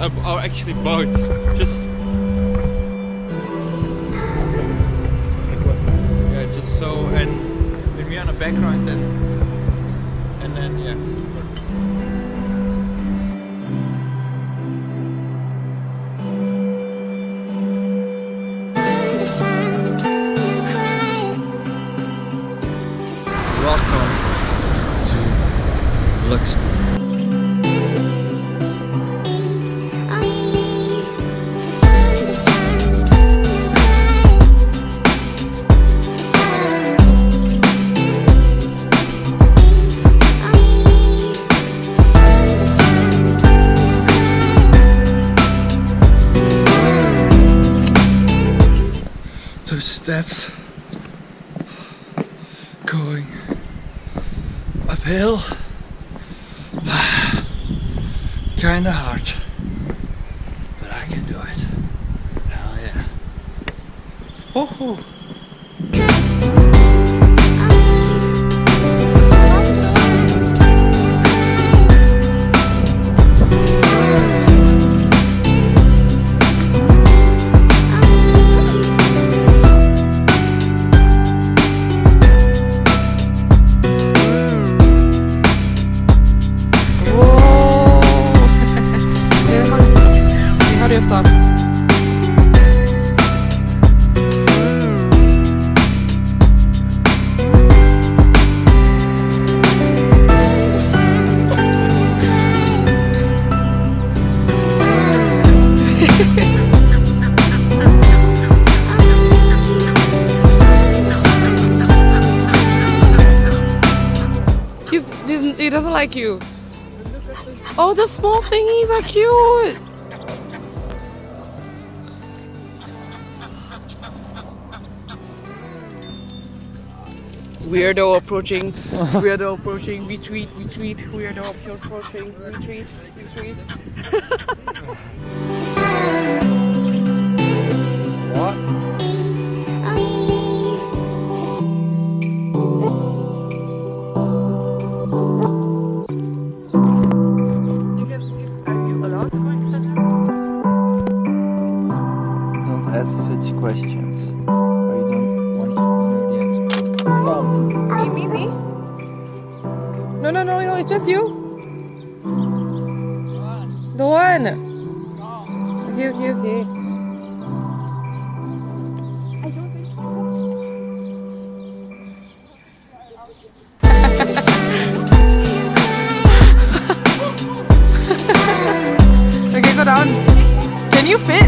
Or actually both. Just yeah, just so, and when we're on a background then, and then yeah. Welcome to Luxembourg. Those steps going uphill, kinda hard, but I can do it. Hell yeah. Woohoo! He doesn't like you. Oh, the small thingies are cute. Weirdo approaching, weirdo approaching, retreat, retreat, weirdo approaching, retreat, retreat. What? Such questions, or you don't want to know the answer. Come. Me? No, it's just you. The one. Okay. I don't think so. Okay, go down. Can you fit?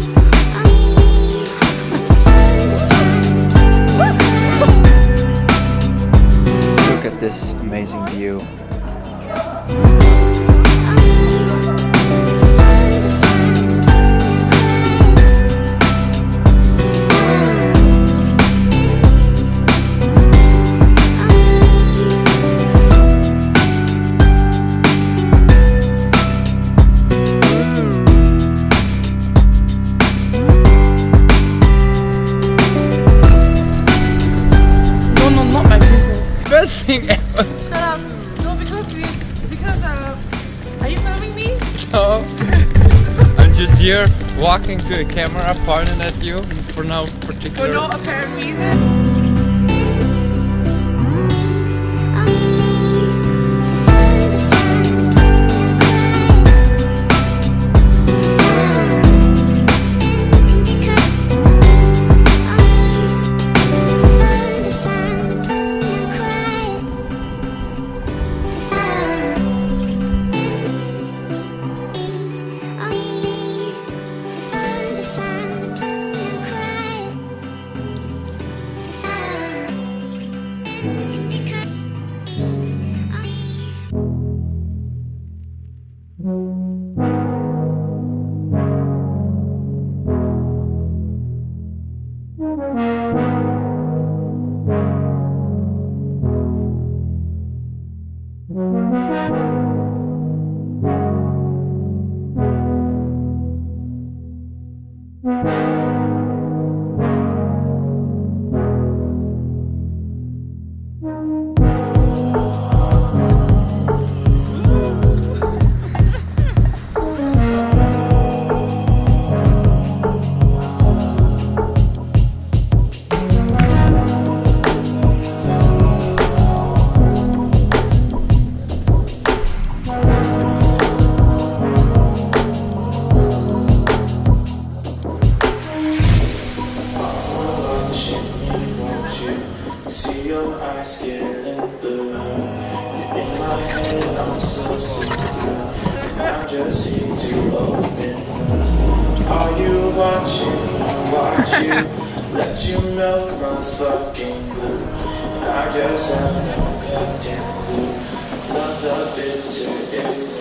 Look at this amazing view. Best thing ever. Shut up. No, because are you filming me? No. I'm just here walking to a camera, pointing at you for no particular. For no apparent reason. watch you, let you melt my fucking blue. I just have no goddamn clue. Love's a bitter